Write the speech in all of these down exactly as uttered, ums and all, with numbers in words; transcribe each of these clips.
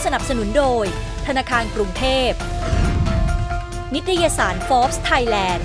สนับสนุนโดยธนาคารกรุงเทพนิตยสาร Forbes Thailand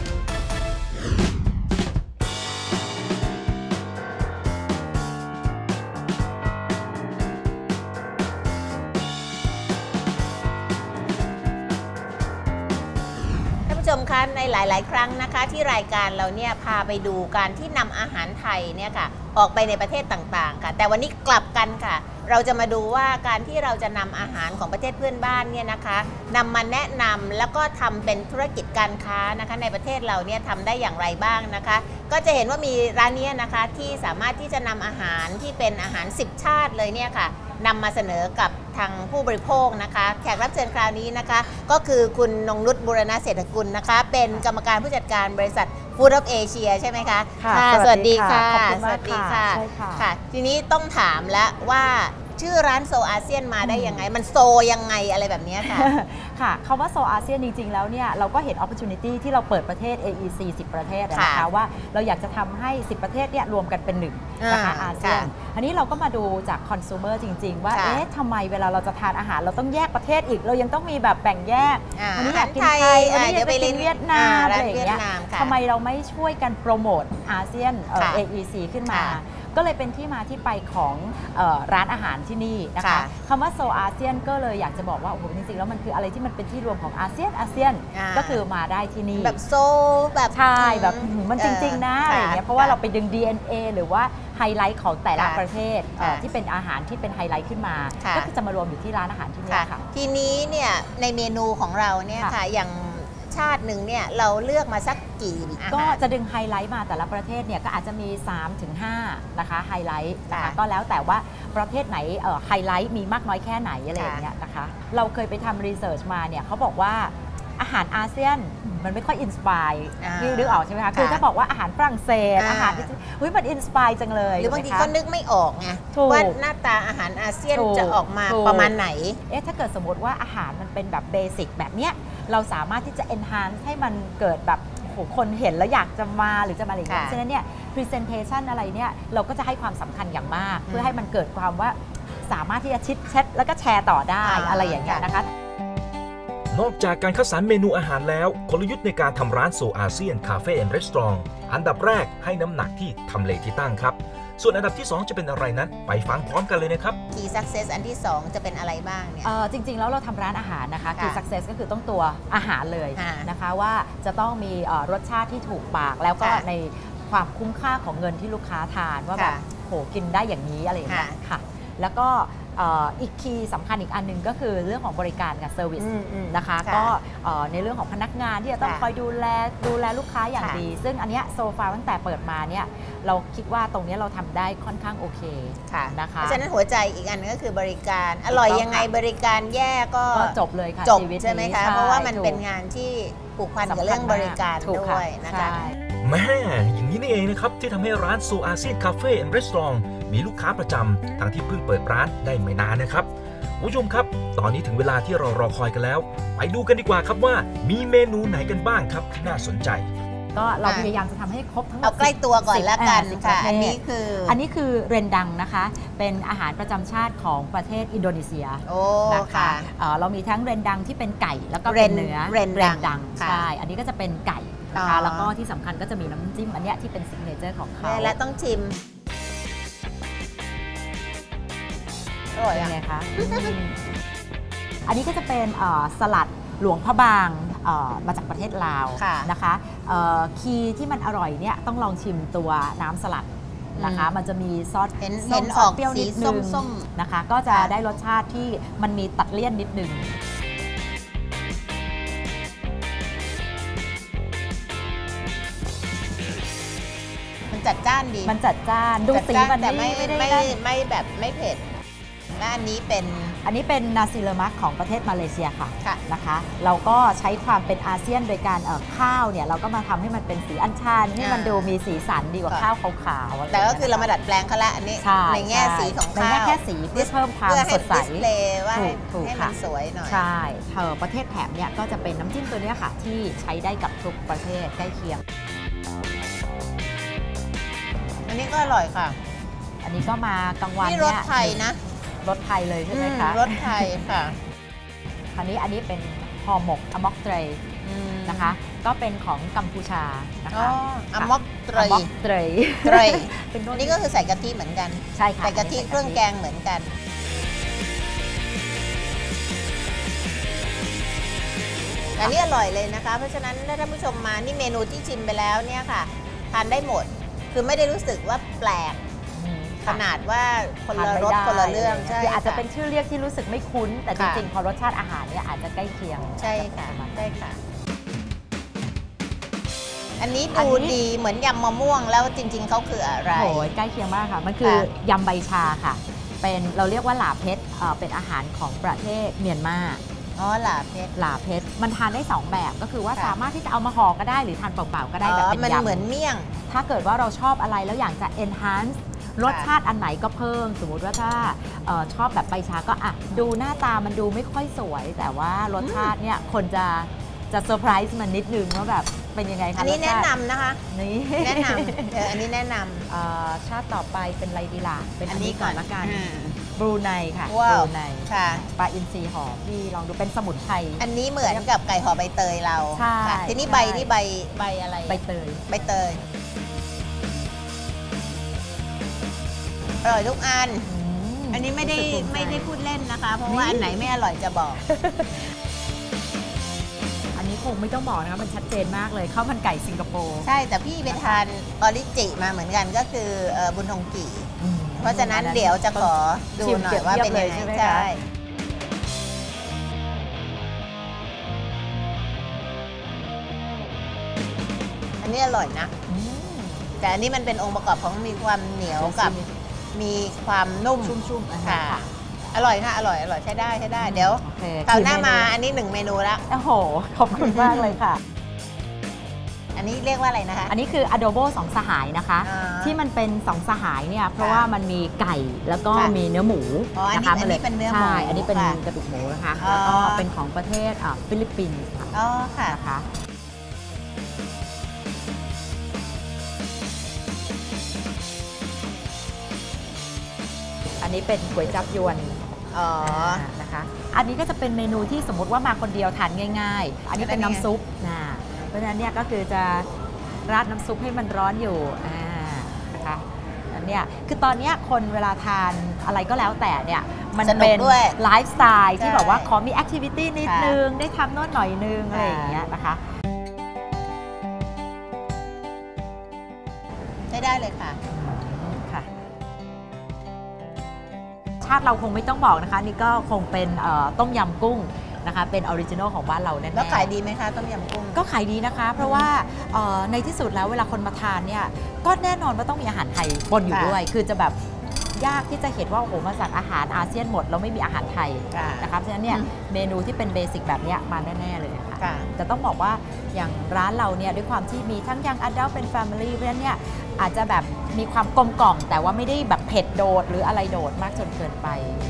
ชมคะในหลายๆครั้งนะคะที่รายการเราเนี่ยพาไปดูการที่นำอาหารไทยเนี่ยค่ะออกไปในประเทศต่างๆค่ะแต่วันนี้กลับกันค่ะเราจะมาดูว่าการที่เราจะนำอาหารของประเทศเพื่อนบ้านเนี่ยนะคะนำมาแนะนำแล้วก็ทำเป็นธุรกิจการค้านะคะในประเทศเราเนี่ยทำได้อย่างไรบ้างนะคะก็จะเห็นว่ามีร้านนี้นะคะที่สามารถที่จะนำอาหารที่เป็นอาหารสิบชาติเลยเนี่ยค่ะนำมาเสนอกับทางผู้บริโภคนะคะแขกรับเชิญคราวนี้นะคะก็คือคุณนงนุชบูรณะเศรษฐกุลนะคะเป็นกรรมการผู้จัดการบริษัท Food of Asia ใช่ไหมคะค่ะสวัสดีค่ะสวัสดีค่ะค่ะทีนี้ต้องถามแล้วว่าชื่อร้านโซอาเซียนมาได้ยังไงมันโซยังไงอะไรแบบนี้ค่ะค่ะคำว่าโซอาเซียนจริงๆแล้วเนี่ยเราก็เห็น opportunity ที่เราเปิดประเทศ เอ อี ซี สิบประเทศนะคะว่าเราอยากจะทำให้สิบประเทศเนี่ยรวมกันเป็นหนึ่งนะคะอาเซียนอันนี้เราก็มาดูจาก consumer จริงๆว่าเอ๊ะทำไมเวลาเราจะทานอาหารเราต้องแยกประเทศอีกเรายังต้องมีแบบแบ่งแยกอันนี้อยากกินไทยอันนี้อยากไปกินเวียดนามอะไรอย่างเงี้ยทำไมเราไม่ช่วยกันโปรโมทอาเซียน เอ อี ซี ขึ้นมาก็เลยเป็นที่มาที่ไปของเอ่อร้านอาหารที่นี่นะคะคำว่าโซอาเซียนก็เลยอยากจะบอกว่าโอ้โหจริงๆแล้วมันคืออะไรที่มันเป็นที่รวมของอาเซียนอาเซียนก็คือมาได้ที่นี่แบบโซแบบใช่แบบมันจริงๆนะอะไรอย่างเงี้ยเพราะว่าเราไปดึง ดี เอ็น เอ หรือว่าไฮไลท์ของแต่ละประเทศที่เป็นอาหารที่เป็นไฮไลท์ขึ้นมาก็คือจะมารวมอยู่ที่ร้านอาหารที่นี่ค่ะทีนี้เนี่ยในเมนูของเราเนี่ยค่ะอย่างชาติหนึ่งเนี่ยเราเลือกมาสักกี่ก็จะดึงไฮไลท์มาแต่ละประเทศเนี่ยก็อาจจะมี สามถึงห้า นะคะไฮไลท์นะคะก็แล้วแต่ว่าประเทศไหนไฮไลท์มีมากน้อยแค่ไหนอะไรอย่างเงี้ยนะคะเราเคยไปทำรีเสิร์ชมาเนี่ยเขาบอกว่าอาหารอาเซียนมันไม่ค่อยอินสปายพี่นึกออกใช่ไหมคะคือถ้าบอกว่าอาหารฝรั่งเศสอาหารที่เฮ้ยมันอินสปายจังเลยหรือบางทีก็นึกไม่ออกไงว่าหน้าตาอาหารอาเซียนจะออกมาประมาณไหนเอ๊ะถ้าเกิดสมมติว่าอาหารมันเป็นแบบเบสิกแบบเนี้ยเราสามารถที่จะ enhance ให้มันเกิดแบบโหคนเห็นแล้วอยากจะมาหรือจะมาอะไรอย่างเงี้ยฉะนั้นเนี่ย presentation อะไรเนี่ยเราก็จะให้ความสำคัญอย่างมากเพื่อให้มันเกิดความว่าสามารถที่จะชิดแชทแล้วก็แชร์ต่อได้อะไรอย่างเงี้ยนะคะนอกจากการคัดสรรเมนูอาหารแล้วกลยุทธ์ในการทำร้านโซอาเซียนคาเฟ่แอนด์รีสอร์ทอันดับแรกให้น้ำหนักที่ทำเลที่ตั้งครับส่วนอันดับที่สองจะเป็นอะไรนั้นไปฟังพร้อมกันเลยนะครับ Key Success อันที่สองจะเป็นอะไรบ้างเนี่ยจริงๆแล้วเราทำร้านอาหารนะคะ Key Success ก็คือต้องตัวอาหารเลยนะคะว่าจะต้องมีรสชาติที่ถูกปากแล้วก็ในความคุ้มค่าของเงินที่ลูกค้าทานว่าแบบโหกินได้อย่างนี้อะไรอย่างเงี้ยค่ะแล้วก็อีกคีย์สำคัญอีกอันหนึ่งก็คือเรื่องของบริการกับเซอร์วิสนะคะก็ในเรื่องของพนักงานที่จะต้องคอยดูแลดูแลลูกค้าอย่างดีซึ่งอันนี้โซฟาตั้งแต่เปิดมาเนี่ยเราคิดว่าตรงนี้เราทำได้ค่อนข้างโอเคนะคะเพราะฉะนั้นหัวใจอีกอันก็คือบริการอร่อยยังไงบริการแย่ก็จบเลยค่ะจบใช่ไหมคะเพราะว่ามันเป็นงานที่ผูกพันกับเรื่องบริการด้วยนะคะแม่อย่างนี้นี่เองนะครับที่ทำให้ร้านโซอาเซียนคาเฟ่แอนด์รีสอร์ทมีลูกค้าประจำทั้งที่เพิ่งเปิดร้านได้ไม่นานนะครับผู้ชมครับตอนนี้ถึงเวลาที่เรารอคอยกันแล้วไปดูกันดีกว่าครับว่ามีเมนูไหนกันบ้างครับที่น่าสนใจก็เราพยายามจะทำให้ครบทั้งหมดเอาใกล้ตัวก่อนแล้วกันค่ะอันนี้คืออันนี้คือเรนดังนะคะเป็นอาหารประจำชาติของประเทศอินโดนีเซียนะคะเรามีทั้งเรนดังที่เป็นไก่แล้วก็เป็นเนื้อเรนดังใช่อันนี้ก็จะเป็นไก่นะคะแล้วก็ที่สำคัญก็จะมีน้ำจิ้มอันนี้ที่เป็นซิกเนเจอร์ของเขาและต้องชิมอร่อยยังไงคะอันนี้ก็จะเป็นสลัดหลวงพระบางมาจากประเทศลาวนะคะคีย์ที่มันอร่อยเนี่ยต้องลองชิมตัวน้ำสลัดนะคะมันจะมีซอสเห็นออกเปรี้ยวนิดนึงนะคะก็จะได้รสชาติที่มันมีตัดเลี่ยนนิดนึงมันจัดจ้านดีมันจัดจ้านดูสีมันแต่ไม่ไม่ไม่แบบไม่เผ็ดและอันนี้เป็นอันนี้เป็นนาซิเลมักของประเทศมาเลเซียค่ะนะคะเราก็ใช้ความเป็นอาเซียนโดยการข้าวเนี่ยเราก็มาทำให้มันเป็นสีอัญชันให้มันดูมีสีสันดีกว่าข้าวขาวๆแต่ก็คือเรามาดัดแปลงเขาละอันนี้ในแง่สีของข้าวในแง่แค่สีเพื่อเพิ่มความสดใสว่าให้มันสวยหน่อยใช่เธอประเทศแถบเนี่ยก็จะเป็นน้ำจิ้มตัวนี้ค่ะที่ใช้ได้กับทุกประเทศใกล้เคียงอันนี้ก็อร่อยค่ะอันนี้ก็มากลางวันนี่รสไทยนะรสไทยเลยใช่ไหมคะรสไทยค่ะคราวนี้อันนี้เป็นห่อหมกอมอกเตรนะคะ ก็เป็นของกัมพูชานะอ๋อคะอะมอกเตรอยมอกเตรเตรยเป็นนี่ก็คือใส่กะทิเหมือนกันใช่ค่ะใส่กะทิเครื่องแกงเหมือนกัน อันนี้อร่อยเลยนะคะ เพราะฉะนั้นถ้าท่านผู้ชมมานี่เมนูที่ชิมไปแล้วเนี่ยค่ะทานได้หมด คือไม่ได้รู้สึกว่าแปลกอืมขนาดว่าคนทานละไม่รสได้คนละเรื่องใช่คืออาจจะค่เป็นชื่อเรียกที่รู้สึกไม่คุ้น แต่จค่ะริงๆพอรสชาติอาหารเนี่ยอาจจะใกล้เคียงใช่ค่ะประมาณนั้นใช่ค่ะ อันนี้อันดูนี้ดีเหมือนยำมะม่วงแล้วจริง ๆเขาคืออะไรโอ้ยใกล้เคียงมากค่ะ มันคือค่ะยำใบชาค่ะ เป็นเราเรียกว่าหลาเพชรเอ่อเป็นอาหารของประเทศเมียนมาอ๋อหลาเพชรหลาเพชรมันทานได้สองแบบก็คือว่าค่ะสามารถที่จะเอามาห่อก็ได้หรือทานเปล่าๆก็ได้แบบเป็นมันยำเหมือนเมี่ยงถ้าเกิดว่าเราชอบอะไรแล้วอยากจะ enhance รสชาติอันไหนก็เพิ่ม สมมุติว่าถ้าเออชอบแบบใบชาก็อ่ะดูหน้าตามันดูไม่ค่อยสวย แต่ว่ารสชาติเนี่ยคนจะจะเซอร์ไพรส์มันนิดนึงว่าแบบเป็นยังไงคะอันนี้รสแนะชาตินำนะคะนี่แนะนำเอออันนี้แนะนำเอ่อชาติต่อไปเป็นอะไรดีล่ะเป็นอันนี้ก่อนละกันอืมบรูไนค่ะว้าวบรูไนค่ะปลาอินทรีหอมที่ลองดูเป็นสมุนไพรอันนี้เหมือนกับไก่ห่อใบเตยเราใช่ค่ะทีนี้ใช่ใบนี่ใบใบอะไรใบเตยใบเตยอร่อยทุกอันมอันนี้ไม่ได้รู้สึกภูใจไม่ได้พูดเล่นนะคะ เพราะว่านี่อันไหนไม่อร่อยจะบอกอันนี้คงไม่ต้องบอกนะคะมันชัดเจนมากเลยข้าวมันไก่สิงคโปร์ใช่แต่พี่ไปทานออริจิมาเหมือนกันก็คือเอ่อบุญทงกี่อืมเพราะฉะนั้นเดี๋ยวจะขอดูชิมหน่อเปรียบว่าทียเป็นเลยังไงใช่ไหมใช่คะอันนี้อร่อยนะอืมแต่อันนี้มันเป็นองค์ประกอบของมีความเหนียวกับมีความนุ่มชุ่มๆอ่าค่ะค่ะอร่อยค่ะ อร่อย อร่อยใช้ได้ใช้ได้ เดี๋ยวโอเคคราวหน้ากี่เมาอันนี้หนึ่งเมนูละโอ้โห ขอบคุณมากเลยค่ะอันนี้เรียกว่าอะไรนะคะอันนี้คือ adobo สองสหายนะคะอ่าที่มันเป็นสองสหายเนี่ยเพราะค่ะว่ามันมีไก่แล้วก็ค่ะมีเนื้อหมูอ๋ออันนี้นะคะอันนี้เป็นเนื้อหมูใช่อันนี้เป็นค่ะกระดูกหมูนะคะอ๋อแล้วก็เป็นของประเทศอ่าฟิลิปปินส์ค่ะอ๋อค่ะนะคะ อันนี้เป็นก๋วยจั๊บยวนอ๋อนะคะ อันนี้ก็จะเป็นเมนูที่สมมติว่ามาคนเดียวทานง่ายๆ อันนี้เป็นอันนี้น้ำซุปนะเพราะฉะนั้นเนี่ยก็คือจะราดน้ำซุปให้มันร้อนอยู่อ่านะคะอันเนี้ยคือตอนเนี้ยคนเวลาทานอะไรก็แล้วแต่เนี่ยมันสนุกเป็นด้วยไลฟ์สไตล์ที่ใช่แบบว่าขอมีแอคทิวิตี้นิดค่ะนึง ได้ทำโน่นหน่อยนึงอะไรอย่างเงี้ยนะคะใช้ได้เลยค่ะค่ะชาติเราคงไม่ต้องบอกนะคะ นี่ก็คงเป็นเอ่อต้มยำกุ้งนะคะ เป็นออริจินอลของบ้านเราแน่ๆแล้วขายดีไหมคะต้มยำกุ้งก็ขายดีนะคะ เพราะว่าเอ่อในที่สุดแล้วเวลาคนมาทานเนี่ยก็แน่นอนว่าต้องมีอาหารไทยปนอยู่ค่ะด้วย คือจะแบบยากที่จะเห็นว่าโอ้โหมาสั่งอาหารอาเซียนหมดแล้วไม่มีอาหารไทยค่ะนะคะเพราะฉะนั้นเนี่ยอืมเมนูที่เป็นเบสิกแบบเนี้ยมาแน่ๆเลยค่ะค่ะแต่ต้องบอกว่าอย่างร้านเราเนี่ยด้วยความที่มีทั้งยังอดัลเป็นแฟมิลี่เพราะฉะนั้นเนี่ยอาจจะแบบมีความกลมกล่อมแต่ว่าไม่ได้แบบเผ็ดโดดหรืออะไรโดดมากจนเกินไป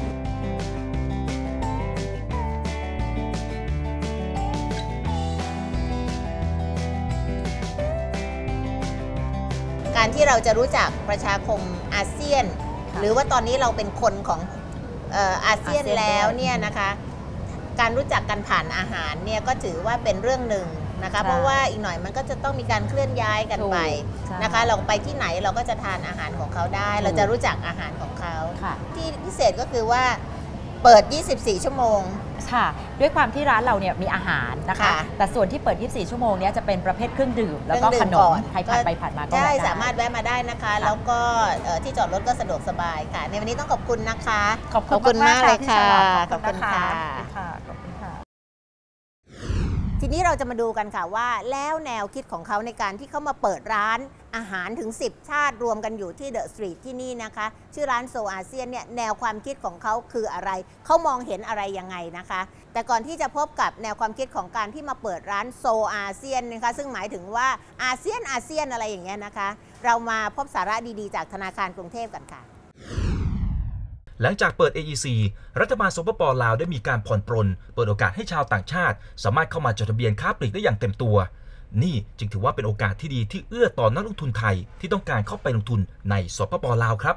การที่เราจะรู้จักประชาคมอาเซียนค่ะหรือว่าตอนนี้เราเป็นคนของเอ่ออาเซียนอาเซียนแล้วด้วยเนี่ยนะคะ การรู้จักกันผ่านอาหารเนี่ยก็ถือว่าเป็นเรื่องหนึ่งนะคะใช่เพราะว่าอีกหน่อยมันก็จะต้องมีการเคลื่อนย้ายกันไปถูกใช่นะคะ เราไปที่ไหนเราก็จะทานอาหารของเขาได้ถูกเราจะรู้จักอาหารของเขาค่ะที่พิเศษก็คือว่าเปิด ยี่สิบสี่ ชั่วโมงค่ะด้วยความที่ร้านเราเนี่ยมีอาหารนะคะค่ะแต่ส่วนที่เปิด ยี่สิบสี่ ชั่วโมงเนี้ยจะเป็นประเภทเครื่องดื่ม แล้วก็เครื่ของนดื่มก่มอนใครผ่านไปผ่านมาก็ใช่แวะได้สามารถแวะมาได้นะคะ แล้วก็เอ่อที่จอดรถก็สะดวกสบายค่ะ ในวันนี้ต้องขอบคุณนะคะขอบคุณมากเลยพี่ค่ะฉลาดขอบคุณนค่ะค่ะขอบคุณค่ะทีนี้เราจะมาดูกันค่ะว่าแล้วแนวคิดของเขาในการที่เขามาเปิดร้านอาหารถึง สิบ ชาติรวมกันอยู่ที่เดอะสตรีทที่นี่นะคะ ชื่อร้านโซอาเซียนเนี่ยแนวความคิดของเขาคืออะไร เขามองเห็นอะไรยังไงนะคะ แต่ก่อนที่จะพบกับแนวความคิดของการที่มาเปิดร้านโซอาเซียนนะคะซึ่งหมายถึงว่าอาเซียนอาเซียนอะไรอย่างเงี้ยนะคะ เรามาพบสาระดีๆจากธนาคารกรุงเทพกันค่ะหลังจากเปิด เอ อี ซี รัฐบาลสปป.ลาวได้มีการผ่อนปรนเปิดโอกาสให้ชาวต่างชาติ สามารถเข้ามาจดทะเบียนค้าปลีกได้อย่างเต็มตัว นี่จึงถือว่าเป็นโอกาสที่ดีที่เอื้อต่อนักลงทุนไทยที่ต้องการเข้าไปลงทุนในสปป.ลาวครับ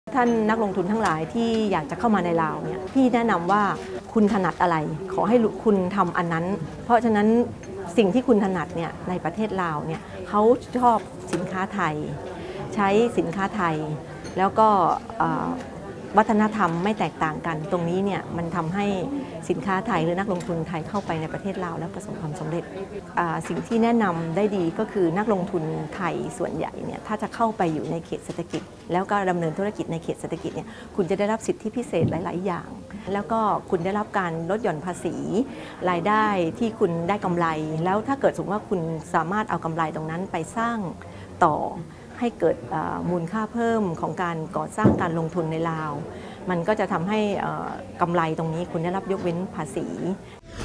ท่านนักลงทุนทั้งหลายที่อยากจะเข้ามาในลาวเนี่ยพี่แนะนำว่าคุณถนัดอะไรขอให้คุณทำอันนั้น เพราะฉะนั้นสิ่งที่คุณถนัดเนี่ยในประเทศลาวเนี่ยเขาชอบสินค้าไทยใช้สินค้าไทยแล้วก็วัฒนธรรมไม่แตกต่างกันตรงนี้เนี่ยมันทำให้สินค้าไทยหรือนักลงทุนไทยเข้าไปในประเทศลาวแล้วประสบความสำเร็จสิ่งที่แนะนำได้ดีก็คือนักลงทุนไทยส่วนใหญ่เนี่ยถ้าจะเข้าไปอยู่ในเขตเศรษฐกิจแล้วก็ดำเนินธุรกิจในเขตเศรษฐกิจเนี่ยคุณจะได้รับสิทธิพิเศษหลายๆอย่างแล้วก็คุณได้รับการลดหย่อนภาษีรายได้ที่คุณได้กำไรแล้วถ้าเกิดสมมติว่าคุณสามารถเอากำไรตรงนั้นไปสร้างต่อให้เกิดมูลค่าเพิ่มของการก่อสร้างการลงทุนในลาวมันก็จะทำให้กำไรตรงนี้คุณได้รับยกเว้นภาษี